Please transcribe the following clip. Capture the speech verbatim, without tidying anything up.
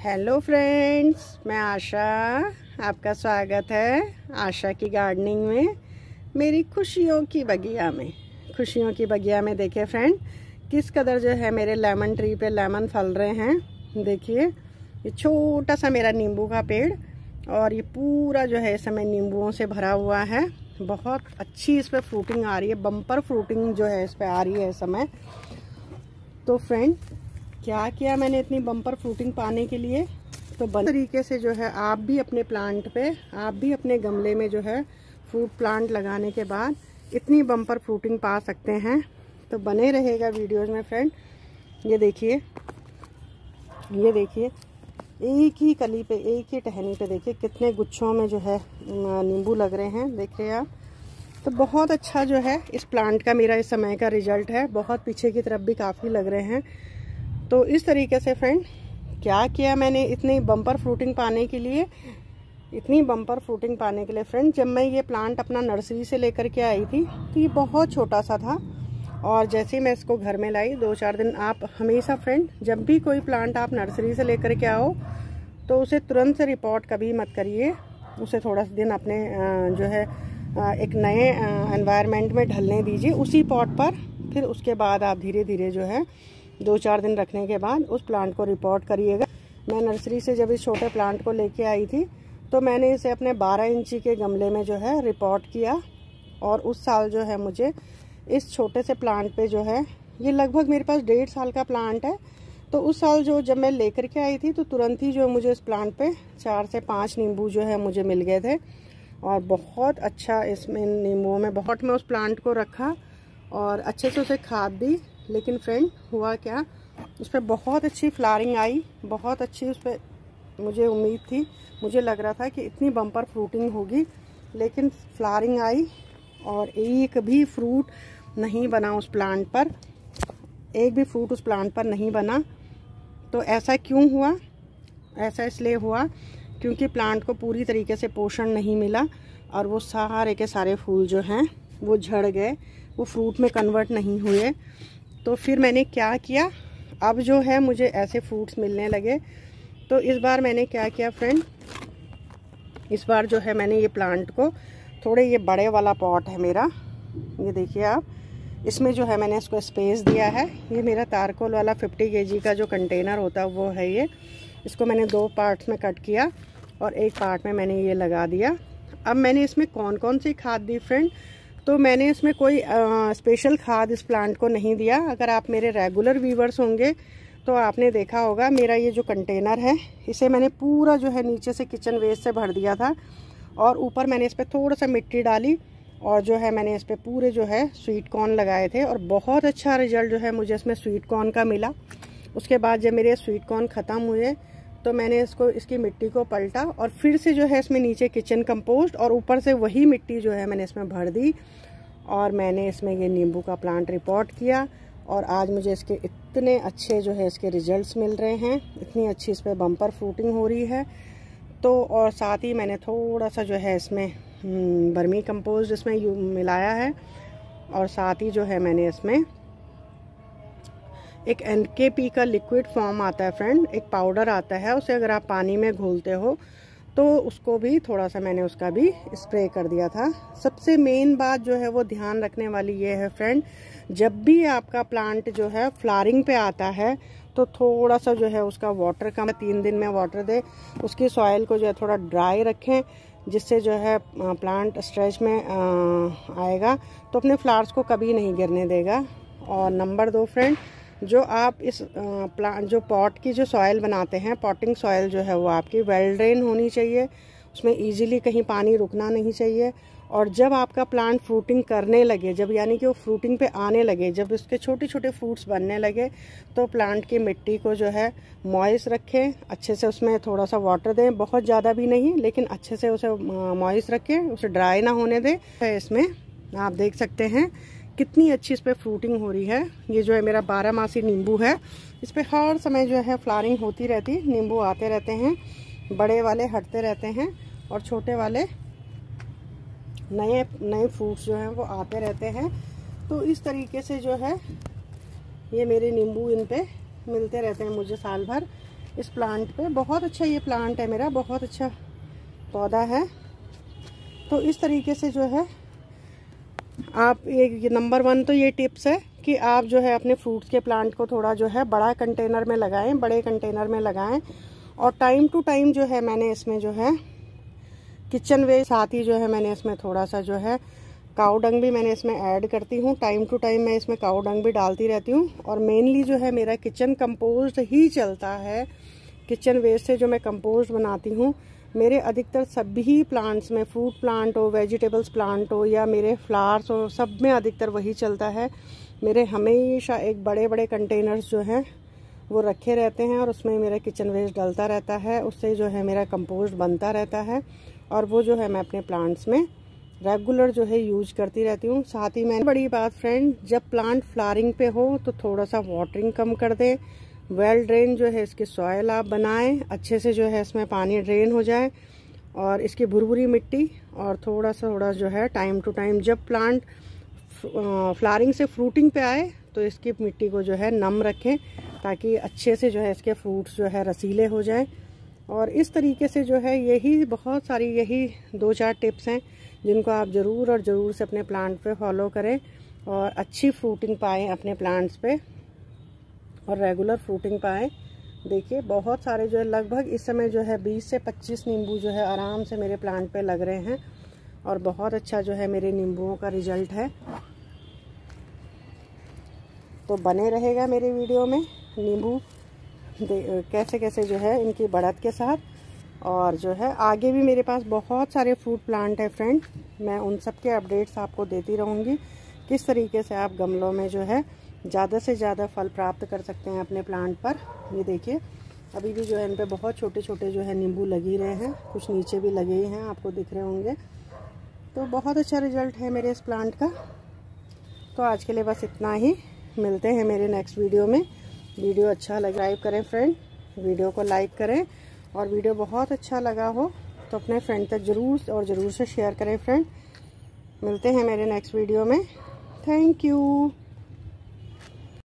Hello friends, मैं आशा, आपका स्वागत है आशा की गार्डनिंग में, मेरी खुशियों की बगिया में। खुशियों की बगिया में देखिए फ्रेंड, किस कदर जो है मेरे लेमन ट्री पे लेमन फल रहे हैं। देखिए ये छोटा सा मेरा नींबू का पेड़ और ये पूरा जो है इस समय नींबुओं से भरा हुआ है। बहुत अच्छी इस पर फ्रूटिंग आ रही है, बम्पर फ्रूटिंग जो है इस पर आ रही है इस समय। तो फ्रेंड, क्या किया मैंने इतनी बम्पर फ्रूटिंग पाने के लिए, तो बन तरीके से जो है आप भी अपने प्लांट पे, आप भी अपने गमले में जो है फ्रूट प्लांट लगाने के बाद इतनी बम्पर फ्रूटिंग पा सकते हैं। तो बने रहेगा वीडियोज में फ्रेंड। ये देखिए, ये देखिए एक ही कली पे, एक ही टहनी पे देखिए कितने गुच्छों में जो है नींबू लग रहे हैं, देख रहे हैं आप। तो बहुत अच्छा जो है इस प्लांट का मेरा इस समय का रिजल्ट है। बहुत पीछे की तरफ भी काफ़ी लग रहे हैं। तो इस तरीके से फ्रेंड, क्या किया मैंने इतनी बम्पर फ्रूटिंग पाने के लिए, इतनी बम्पर फ्रूटिंग पाने के लिए फ्रेंड, जब मैं ये प्लांट अपना नर्सरी से लेकर के आई थी तो ये बहुत छोटा सा था। और जैसे ही मैं इसको घर में लाई, दो चार दिन आप हमेशा फ्रेंड, जब भी कोई प्लांट आप नर्सरी से लेकर के आओ तो उसे तुरंत से रिपोर्ट कभी मत करिए। उसे थोड़ा सा दिन अपने जो है एक नए एनवायरनमेंट में ढलने दीजिए उसी पॉट पर। फिर उसके बाद आप धीरे धीरे जो है दो चार दिन रखने के बाद उस प्लांट को रिपोर्ट करिएगा। मैं नर्सरी से जब इस छोटे प्लांट को लेके आई थी तो मैंने इसे अपने बारह इंची के गमले में जो है रिपोर्ट किया। और उस साल जो है मुझे इस छोटे से प्लांट पे जो है, ये लगभग मेरे पास डेढ़ साल का प्लांट है, तो उस साल जो जब मैं लेकर के आई थी तो तुरंत ही जो मुझे इस प्लांट पे चार से पाँच नींबू जो है मुझे मिल गए थे। और बहुत अच्छा इसमें नींबुओं में बहुत मैं उस प्लांट को रखा और अच्छे से उसे खाद दी। लेकिन फ्रेंड हुआ क्या, उस पर बहुत अच्छी फ्लावरिंग आई, बहुत अच्छी उस पर मुझे उम्मीद थी, मुझे लग रहा था कि इतनी बम्पर फ्रूटिंग होगी। लेकिन फ्लावरिंग आई और एक भी फ्रूट नहीं बना उस प्लांट पर, एक भी फ्रूट उस प्लांट पर नहीं बना। तो ऐसा क्यों हुआ? ऐसा इसलिए हुआ क्योंकि प्लांट को पूरी तरीके से पोषण नहीं मिला और वो सारे के सारे फूल जो हैं वो झड़ गए, वो फ्रूट में कन्वर्ट नहीं हुए। तो फिर मैंने क्या किया, अब जो है मुझे ऐसे फ्रूट्स मिलने लगे। तो इस बार मैंने क्या किया फ्रेंड, इस बार जो है मैंने ये प्लांट को थोड़े, ये बड़े वाला पॉट है मेरा, ये देखिए आप, इसमें जो है मैंने इसको स्पेस दिया है। ये मेरा तारकोल वाला फिफ्टी केजी का जो कंटेनर होता है वो है ये। इसको मैंने दो पार्ट्स में कट किया और एक पार्ट में मैंने ये लगा दिया। अब मैंने इसमें कौन कौन सी खाद दी फ्रेंड, तो मैंने इसमें कोई आ, स्पेशल खाद इस प्लांट को नहीं दिया। अगर आप मेरे रेगुलर व्यूवर्स होंगे तो आपने देखा होगा, मेरा ये जो कंटेनर है इसे मैंने पूरा जो है नीचे से किचन वेस्ट से भर दिया था और ऊपर मैंने इस पर थोड़ा सा मिट्टी डाली और जो है मैंने इस पर पूरे जो है स्वीट कॉर्न लगाए थे और बहुत अच्छा रिजल्ट जो है मुझे इसमें स्वीट कॉर्न का मिला। उसके बाद जब मेरे स्वीट कॉर्न ख़त्म हुए तो मैंने इसको, इसकी मिट्टी को पलटा और फिर से जो है इसमें नीचे किचन कंपोस्ट और ऊपर से वही मिट्टी जो है मैंने इसमें भर दी और मैंने इसमें ये नींबू का प्लांट रिपोर्ट किया। और आज मुझे इसके इतने अच्छे जो है इसके रिजल्ट्स मिल रहे हैं, इतनी अच्छी इस पर बम्पर फ्रूटिंग हो रही है। तो और साथ ही मैंने थोड़ा सा जो है इसमें बर्मी कंपोस्ट इसमें मिलाया है और साथ ही जो है मैंने इसमें एक एन के पी का लिक्विड फॉर्म आता है फ्रेंड, एक पाउडर आता है, उसे अगर आप पानी में घोलते हो तो उसको भी थोड़ा सा मैंने उसका भी स्प्रे कर दिया था। सबसे मेन बात जो है वो ध्यान रखने वाली ये है फ्रेंड, जब भी आपका प्लांट जो है फ्लावरिंग पे आता है तो थोड़ा सा जो है उसका वाटर का तीन दिन में वाटर दे, उसकी सॉइल को जो है थोड़ा ड्राई रखें, जिससे जो है प्लांट स्ट्रेच में आएगा तो अपने फ्लावर्स को कभी नहीं गिरने देगा। और नंबर दो फ्रेंड, जो आप इस प्लांट जो पॉट की जो सॉइल बनाते हैं, पॉटिंग सॉइल जो है वो आपकी वेल ड्रेन होनी चाहिए, उसमें इजीली कहीं पानी रुकना नहीं चाहिए। और जब आपका प्लांट फ्रूटिंग करने लगे, जब यानी कि वो फ्रूटिंग पे आने लगे, जब उसके छोटे छोटे फ्रूट्स बनने लगे, तो प्लांट की मिट्टी को जो है मॉइस्ट रखें, अच्छे से उसमें थोड़ा सा वाटर दें, बहुत ज़्यादा भी नहीं लेकिन अच्छे से उसे मॉइस्ट रखें, उसे ड्राई ना होने दें। इसमें आप देख सकते हैं कितनी अच्छी इस पर फ्रूटिंग हो रही है। ये जो है मेरा बारह मासी नींबू है, इस पर हर समय जो है फ्लावरिंग होती रहती, नींबू आते रहते हैं, बड़े वाले हटते रहते हैं और छोटे वाले नए नए फ्रूट्स जो हैं वो आते रहते हैं। तो इस तरीके से जो है ये मेरे नींबू इन पे मिलते रहते हैं मुझे साल भर। इस प्लांट पे। बहुत अच्छा ये प्लांट है मेरा, बहुत अच्छा पौधा है। तो इस तरीके से जो है आप एक नंबर वन तो ये टिप्स है कि आप जो है अपने फ्रूट्स के प्लांट को थोड़ा जो है बड़ा कंटेनर में लगाएं, बड़े कंटेनर में लगाएं। और टाइम टू टाइम जो है मैंने इसमें जो है किचन वेस्ट, साथ ही जो है मैंने इसमें थोड़ा सा जो है काऊ डंग भी मैंने इसमें ऐड करती हूँ। टाइम टू टाइम मैं इसमें काऊ डंग भी डालती रहती हूँ। और मेनली जो है मेरा किचन कंपोस्ट ही चलता है। किचन वेस्ट से जो मैं कंपोस्ट बनाती हूँ, मेरे अधिकतर सभी प्लांट्स में, फ्रूट प्लांट हो, वेजिटेबल्स प्लांट हो या मेरे फ्लावर्स हो, सब में अधिकतर वही चलता है। मेरे हमेशा एक बड़े बड़े कंटेनर्स जो हैं वो रखे रहते हैं और उसमें मेरा किचन वेस्ट डलता रहता है। उससे जो है मेरा कंपोस्ट बनता रहता है और वो जो है मैं अपने प्लांट्स में रेगुलर जो है यूज करती रहती हूँ। साथ ही मैंने बड़ी बात फ्रेंड, जब प्लांट फ्लावरिंग पे हो तो थोड़ा सा वाटरिंग कम कर दें। वेल ड्रेन जो है इसकी सॉयल आप बनाएं, अच्छे से जो है इसमें पानी ड्रेन हो जाए और इसकी भुरभुरी मिट्टी और थोड़ा सा थोड़ा जो है टाइम टू टाइम जब प्लांट फ्लावरिंग से फ्रूटिंग पे आए तो इसकी मिट्टी को जो है नम रखें ताकि अच्छे से जो है इसके फ्रूट्स जो है रसीले हो जाएं। और इस तरीके से जो है यही बहुत सारी यही दो चार टिप्स हैं जिनको आप ज़रूर और ज़रूर से अपने प्लांट पे फॉलो करें और अच्छी फ्रूटिंग पाएँ अपने प्लांट्स पे और रेगुलर फ्रूटिंग पाएँ। देखिए बहुत सारे जो है लगभग इस समय जो है बीस से पच्चीस नींबू जो है आराम से मेरे प्लांट पे लग रहे हैं और बहुत अच्छा जो है मेरे नींबुओं का रिजल्ट है। तो बने रहेगा मेरे वीडियो में नींबू कैसे कैसे जो है इनकी बढ़त के साथ। और जो है आगे भी मेरे पास बहुत सारे फ्रूट प्लांट है फ्रेंड, मैं उन सब के अपडेट्स आपको देती रहूँगी किस तरीके से आप गमलों में जो है ज़्यादा से ज़्यादा फल प्राप्त कर सकते हैं अपने प्लांट पर। ये देखिए अभी भी जो है इन पे बहुत छोटे छोटे जो है नींबू लग ही रहे हैं, कुछ नीचे भी लगे ही हैं, आपको दिख रहे होंगे। तो बहुत अच्छा रिजल्ट है मेरे इस प्लांट का। तो आज के लिए बस इतना ही, मिलते हैं मेरे नेक्स्ट वीडियो में। वीडियो अच्छा लगे लाइक करें फ्रेंड, वीडियो को लाइक करें और वीडियो बहुत अच्छा लगा हो तो अपने फ्रेंड तक ज़रूर और ज़रूर से शेयर करें फ्रेंड। मिलते हैं मेरे नेक्स्ट वीडियो में। Thank you.